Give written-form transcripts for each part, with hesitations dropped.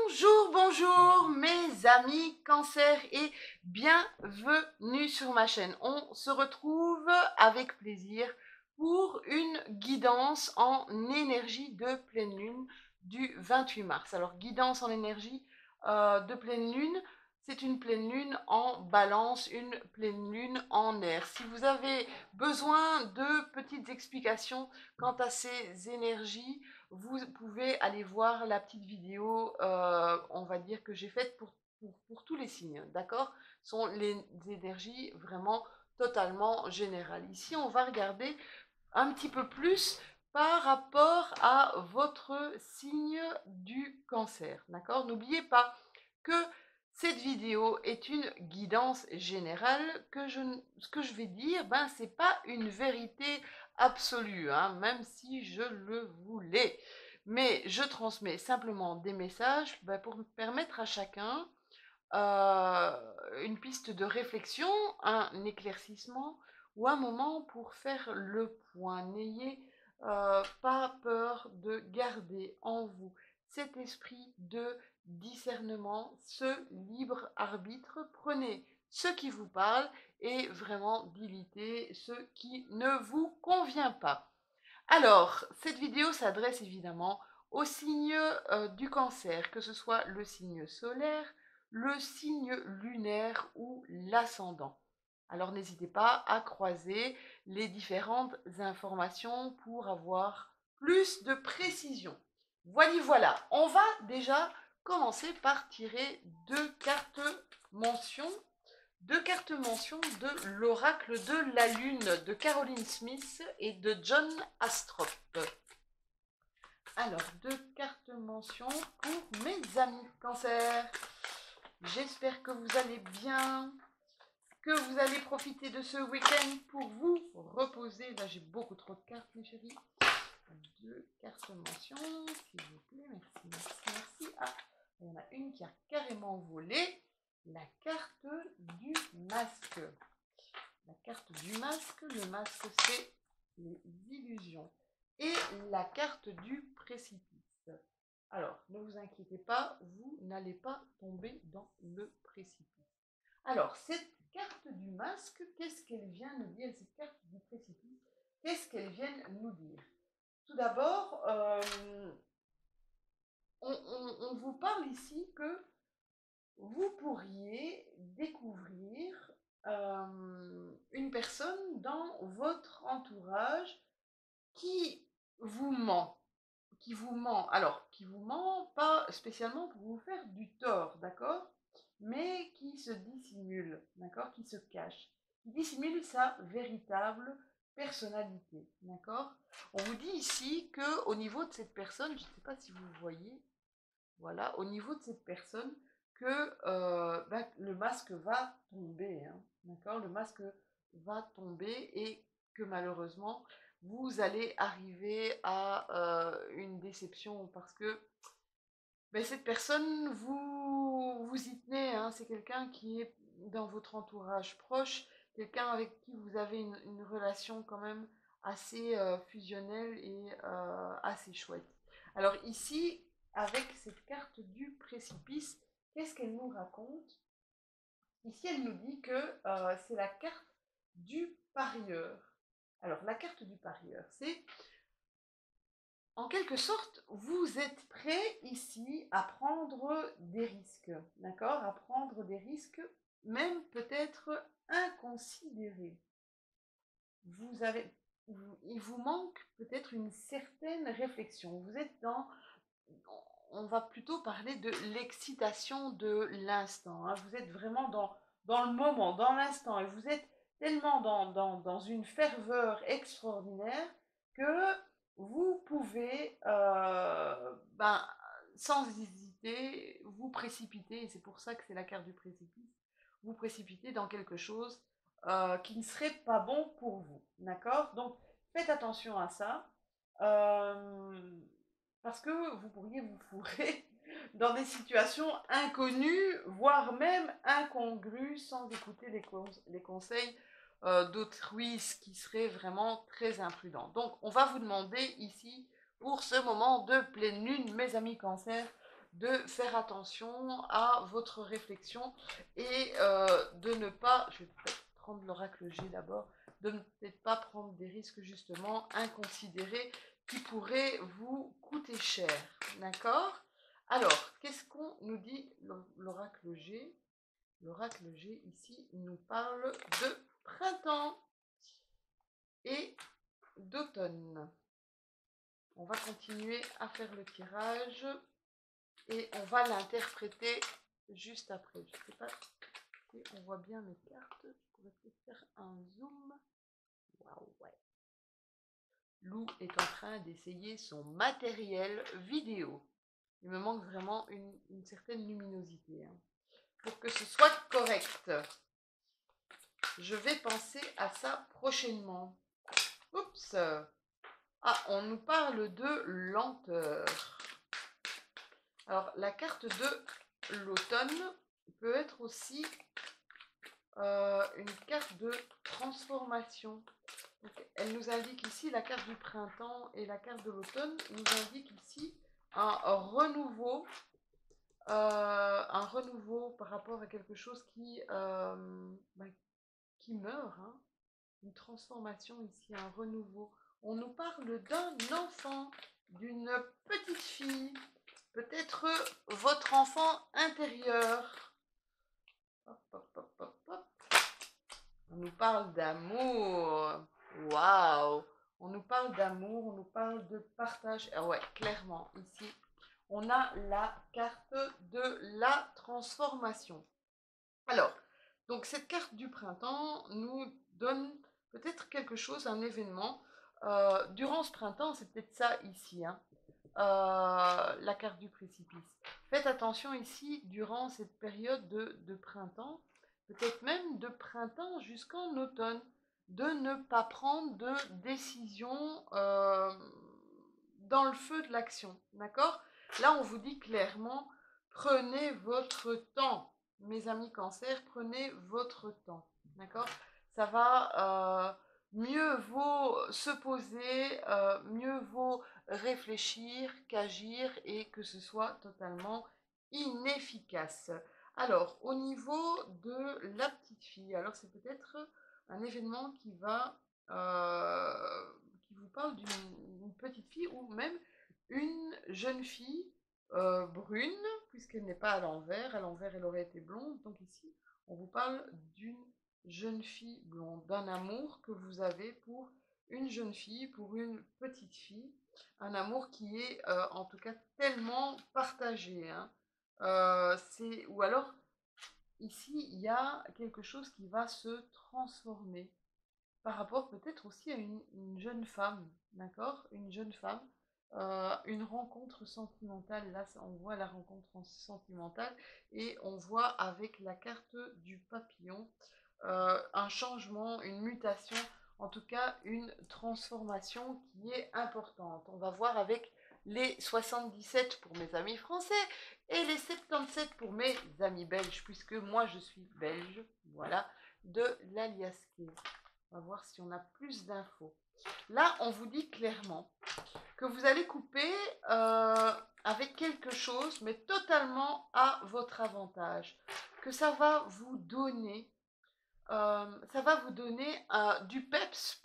Bonjour, bonjour mes amis cancer et bienvenue sur ma chaîne. On se retrouve avec plaisir pour une guidance en énergie de pleine lune du 28 mars. Alors guidance en énergie de pleine lune, c'est une pleine lune en balance, une pleine lune en air. Si vous avez besoin de petites explications quant à ces énergies, vous pouvez aller voir la petite vidéo, on va dire, que j'ai faite pour tous les signes, d'accord? Ce sont les énergies vraiment totalement générales. Ici, on va regarder un petit peu plus par rapport à votre signe du cancer, d'accord? N'oubliez pas que cette vidéo est une guidance générale, ce que je vais dire, ben, c'est pas une vérité absolue, hein, même si je le voulais. Mais je transmets simplement des messages ben, pour permettre à chacun une piste de réflexion, un éclaircissement ou un moment pour faire le point. N'ayez pas peur de garder en vous cet esprit de discernement, ce libre arbitre. Prenez ce qui vous parle et vraiment d'éviter ce qui ne vous convient pas. Alors, cette vidéo s'adresse évidemment au signe du cancer, que ce soit le signe solaire, le signe lunaire ou l'ascendant. Alors n'hésitez pas à croiser les différentes informations pour avoir plus de précision. Voilà, on va déjà commencer par tirer deux cartes mentions de l'oracle de la lune de Caroline Smith et de John Astrop. Alors, deux cartes mentions pour mes amis cancer. J'espère que vous allez bien, que vous allez profiter de ce week-end pour vous reposer. Là, j'ai beaucoup trop de cartes, mes chéris. Deux cartes mentions, s'il vous plaît. Merci. Ah, il y en a une qui a carrément volé. La carte du masque. La carte du masque, le masque c'est les illusions. Et la carte du précipice. Alors, ne vous inquiétez pas, vous n'allez pas tomber dans le précipice. Alors, cette carte du masque, qu'est-ce qu'elle vient nous dire? Cette carte du précipice, qu'est-ce qu'elle vient nous dire? Tout d'abord, on vous parle ici que vous pourriez découvrir une personne dans votre entourage qui vous ment. Alors, qui vous ment pas spécialement pour vous faire du tort, d'accord? Mais qui se dissimule, d'accord? Qui se cache. Qui dissimule sa véritable personnalité, d'accord? On vous dit ici que au niveau de cette personne, je ne sais pas si vous voyez, voilà, au niveau de cette personne, que le masque va tomber, hein, d'accord? Le masque va tomber et que malheureusement, vous allez arriver à une déception parce que cette personne, vous y tenez, hein, c'est quelqu'un qui est dans votre entourage proche, quelqu'un avec qui vous avez une relation quand même assez fusionnelle et assez chouette. Alors ici, avec cette carte du précipice, qu'est-ce qu'elle nous raconte? Ici, elle nous dit que c'est la carte du parieur. Alors, la carte du parieur, c'est en quelque sorte, vous êtes prêt ici à prendre des risques, d'accord? À prendre des risques, même peut-être inconsidérés. Il vous manque peut-être une certaine réflexion. Vous êtes on va plutôt parler de l'excitation de l'instant, hein. Vous êtes vraiment dans le moment, dans l'instant, et vous êtes tellement dans une ferveur extraordinaire que vous pouvez, sans hésiter, vous précipiter, et c'est pour ça que c'est la carte du précipice, vous précipiter dans quelque chose qui ne serait pas bon pour vous, d'accord? Donc, faites attention à ça. Parce que vous pourriez vous fourrer dans des situations inconnues, voire même incongrues, sans écouter les conseils d'autrui, ce qui serait vraiment très imprudent. Donc, on va vous demander ici, pour ce moment de pleine lune, mes amis cancer, de faire attention à votre réflexion et de ne pas, je vais peut-être prendre l'oracle G d'abord, de ne peut-être pas prendre des risques justement inconsidérés qui pourraient vous coûter cher, d'accord? Alors, qu'est-ce qu'on nous dit l'oracle G? L'oracle G ici nous parle de printemps et d'automne. On va continuer à faire le tirage et on va l'interpréter juste après. Je ne sais pas si on voit bien mes cartes. Je pourrais peut-être faire un zoom. Waouh, ouais. Lou est en train d'essayer son matériel vidéo. Il me manque vraiment une certaine luminosité hein, pour que ce soit correct. Je vais penser à ça prochainement. Oups. Ah, on nous parle de lenteur. Alors, la carte de l'automne peut être aussi une carte de transformation. Donc, elle nous indique ici la carte du printemps et la carte de l'automne nous indique ici un renouveau par rapport à quelque chose qui meurt, hein. Une transformation ici, un renouveau. On nous parle d'un enfant, d'une petite fille, peut-être votre enfant intérieur. Hop, hop, hop, hop, hop. On nous parle d'amour. Waouh! On nous parle d'amour, on nous parle de partage. Ah ouais, clairement, ici, on a la carte de la transformation. Alors, donc cette carte du printemps nous donne peut-être quelque chose, un événement. Durant ce printemps, c'est peut-être ça ici, hein, la carte du précipice. Faites attention ici, durant cette période de printemps, peut-être même de printemps jusqu'en automne, de ne pas prendre de décision dans le feu de l'action, d'accord? Là, on vous dit clairement, prenez votre temps. Mes amis cancer, prenez votre temps, d'accord? Ça va, mieux vaut se poser, mieux vaut réfléchir qu'agir et que ce soit totalement inefficace. Alors, au niveau de la petite fille, alors c'est peut-être un événement qui vous parle d'une petite fille ou même une jeune fille brune, puisqu'elle n'est pas à l'envers. À l'envers, elle aurait été blonde. Donc ici, on vous parle d'une jeune fille blonde, d'un amour que vous avez pour une jeune fille, pour une petite fille. Un amour qui est en tout cas tellement partagé. Hein. Ou alors, ici, il y a quelque chose qui va se transformer par rapport peut-être aussi à une jeune femme, d'accord? Une jeune femme, une rencontre sentimentale, là on voit la rencontre sentimentale et on voit avec la carte du papillon un changement, une mutation, en tout cas une transformation qui est importante. On va voir avec les 77 pour mes amis français et les 77 pour mes amis belges, puisque moi je suis belge, voilà, de l'Aliasqué. On va voir si on a plus d'infos. Là, on vous dit clairement que vous allez couper avec quelque chose, mais totalement à votre avantage. Que ça va vous donner, du peps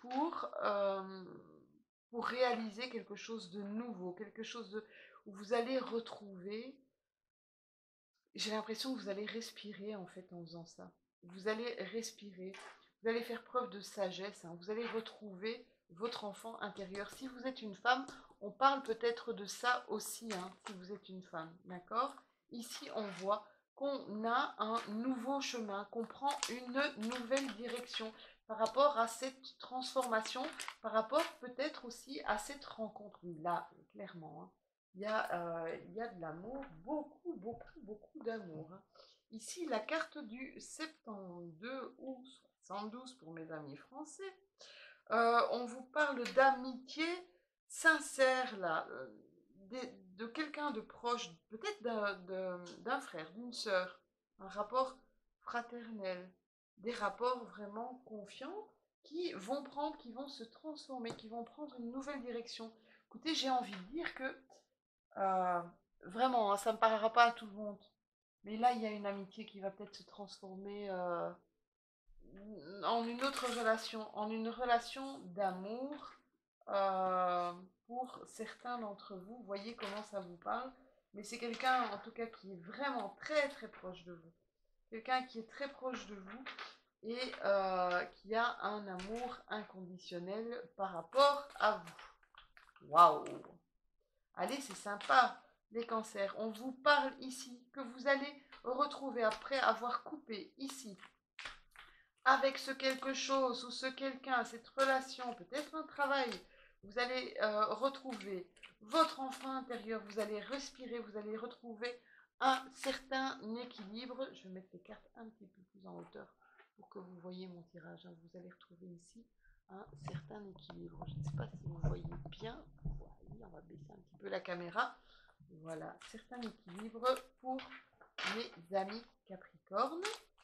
pour réaliser quelque chose de nouveau, quelque chose où vous allez retrouver. J'ai l'impression que vous allez respirer en fait en faisant ça. Vous allez respirer, vous allez faire preuve de sagesse, hein. Vous allez retrouver votre enfant intérieur. Si vous êtes une femme, on parle peut-être de ça aussi, hein, si vous êtes une femme, d'accord? Ici, on voit qu'on a un nouveau chemin, qu'on prend une nouvelle direction par rapport à cette transformation, par rapport peut-être aussi à cette rencontre. Oui, là, clairement, hein. Il y a de l'amour, beaucoup, beaucoup, beaucoup d'amour. Hein. Ici, la carte du 72 ou 72 pour mes amis français. On vous parle d'amitié sincère, là, de quelqu'un de proche, peut-être d'un frère, d'une sœur, un rapport fraternel, des rapports vraiment confiants qui vont se transformer, qui vont prendre une nouvelle direction. Écoutez, j'ai envie de dire que euh, Vraiment, hein, ça ne parlera pas à tout le monde. Mais là, il y a une amitié qui va peut-être se transformer en une autre relation, en une relation d'amour euh, pour certains d'entre vous. Voyez comment ça vous parle. Mais c'est quelqu'un, en tout cas, qui est vraiment très très proche de vous. Quelqu'un qui est très proche de vous et qui a un amour inconditionnel par rapport à vous. Waouh! Allez, c'est sympa, les cancers. On vous parle ici que vous allez retrouver après avoir coupé ici avec ce quelque chose ou ce quelqu'un, cette relation, peut-être un travail. Vous allez retrouver votre enfant intérieur, vous allez respirer, vous allez retrouver un certain équilibre. Je vais mettre les cartes un petit peu plus en hauteur pour que vous voyez mon tirage. Vous allez retrouver ici un certain équilibre. Je ne sais pas si vous voyez bien. Voilà, on va baisser un petit peu la caméra. Voilà, certain équilibre pour mes amis Capricorne.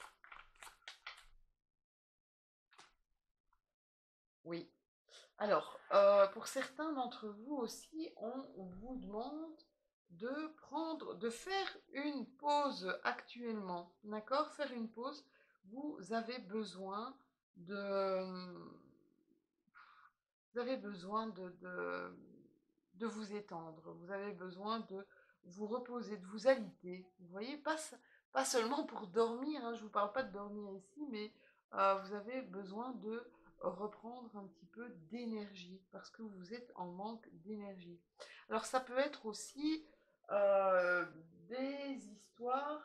Oui. Alors, pour certains d'entre vous aussi, on vous demande de faire une pause actuellement. D'accord? Faire une pause. Vous avez besoin de, vous avez besoin de vous étendre. Vous avez besoin de vous reposer, de vous aliter. Vous voyez, pas seulement pour dormir, hein, je ne vous parle pas de dormir ici, mais vous avez besoin de reprendre un petit peu d'énergie parce que vous êtes en manque d'énergie. Alors ça peut être aussi euh, des histoires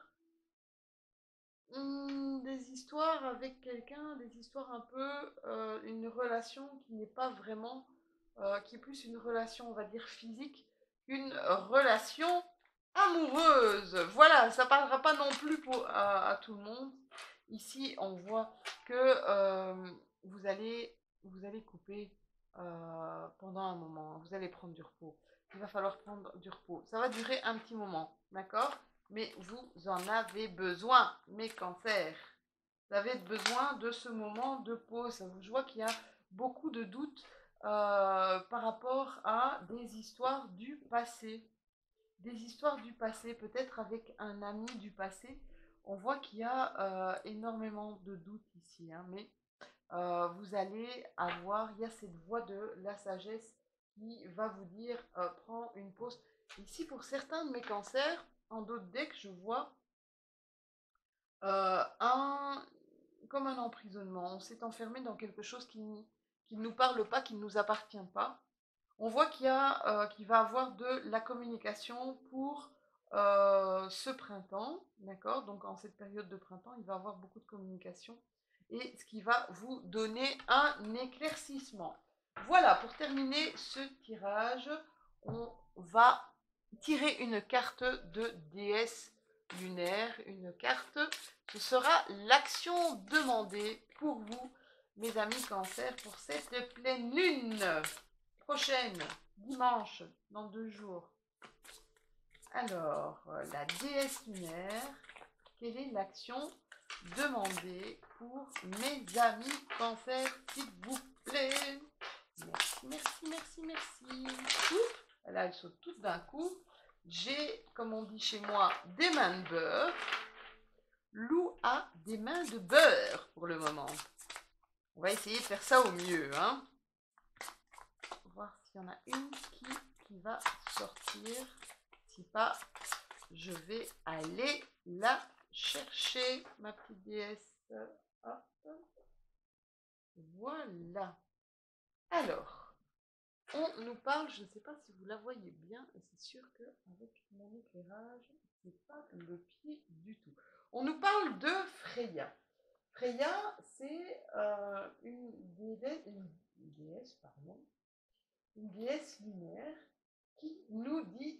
des histoires avec quelqu'un, des histoires un peu, une relation qui n'est pas vraiment, qui est plus une relation, on va dire, physique, qu'une relation amoureuse. Voilà, ça parlera pas non plus à tout le monde. Ici, on voit que vous allez couper pendant un moment. Vous allez prendre du repos. Il va falloir prendre du repos. Ça va durer un petit moment, d'accord? Mais vous en avez besoin, mes cancers. Vous avez besoin de ce moment de pause. Je vois qu'il y a beaucoup de doutes par rapport à des histoires du passé. Des histoires du passé, peut-être avec un ami du passé. On voit qu'il y a énormément de doutes ici, hein, mais vous allez avoir, il y a cette voix de la sagesse qui va vous dire prends une pause. Ici, pour certains de mes cancers, en d'autres decks, je vois un, comme un emprisonnement. On s'est enfermé dans quelque chose qui ne nous parle pas, qui ne nous appartient pas. On voit qu'il va avoir de la communication pour ce printemps, d'accord? Donc en cette période de printemps, il va avoir beaucoup de communication et ce qui va vous donner un éclaircissement. Voilà, pour terminer ce tirage, on va tirer une carte de déesse lunaire, une carte. Ce sera l'action demandée pour vous, mes amis Cancer, pour cette pleine lune prochaine, dimanche, dans 2 jours. Alors, la déesse lunaire, quelle est l'action demandée pour mes amis Cancer, s'il vous plaît? Merci, merci, merci, merci. Ouf, là, elles sautent toutes d'un coup. J'ai, comme on dit chez moi, des mains de beurre. Lou a des mains de beurre pour le moment. On va essayer de faire ça au mieux, hein. Voir s'il y en a une qui va sortir. Si pas, je vais aller la chercher, ma petite déesse. Hop. Voilà. Alors, on nous parle, je ne sais pas si vous la voyez bien, et c'est sûr qu'avec mon éclairage, c'est pas le pied du tout. On nous parle de Freya. Freya, c'est une déesse lunaire qui nous dit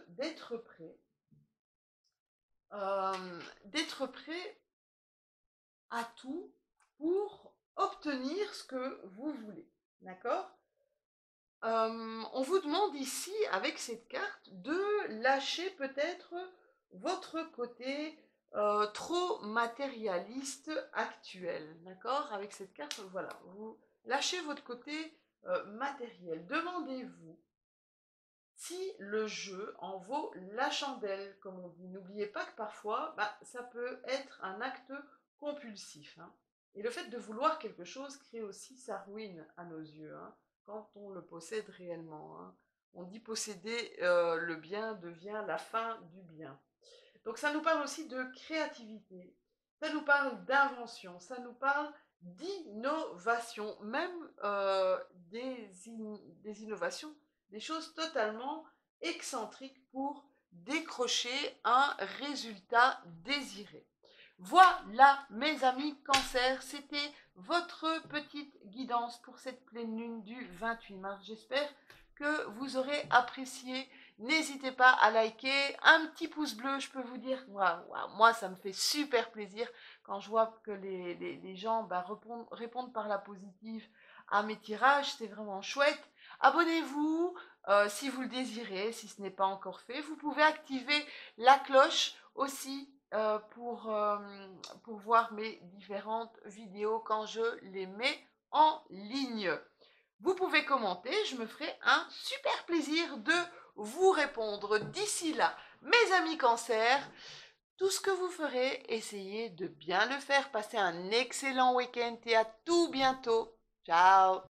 d'être prêt à tout pour obtenir ce que vous voulez. D'accord? On vous demande ici, avec cette carte, de lâcher peut-être votre côté trop matérialiste actuel. D'accord? Avec cette carte, voilà, vous lâchez votre côté matériel. Demandez-vous si le jeu en vaut la chandelle, comme on dit. N'oubliez pas que parfois, ça peut être un acte compulsif, hein. Et le fait de vouloir quelque chose crée aussi sa ruine à nos yeux, hein, quand on le possède réellement, hein. On dit posséder le bien devient la fin du bien. Donc ça nous parle aussi de créativité, ça nous parle d'invention, ça nous parle d'innovation, même des innovations, des choses totalement excentriques pour décrocher un résultat désiré. Voilà, mes amis Cancer, c'était votre petite guidance pour cette pleine lune du 28 mars. J'espère que vous aurez apprécié. N'hésitez pas à liker, un petit pouce bleu, je peux vous dire, moi ça me fait super plaisir quand je vois que les gens répondent par la positive à mes tirages, c'est vraiment chouette. Abonnez-vous si vous le désirez, si ce n'est pas encore fait. Vous pouvez activer la cloche aussi pour voir mes différentes vidéos quand je les mets en ligne. Vous pouvez commenter, je me ferai un super plaisir de vous répondre. D'ici là, mes amis Cancer, tout ce que vous ferez, essayez de bien le faire. Passez un excellent week-end et à tout bientôt. Ciao!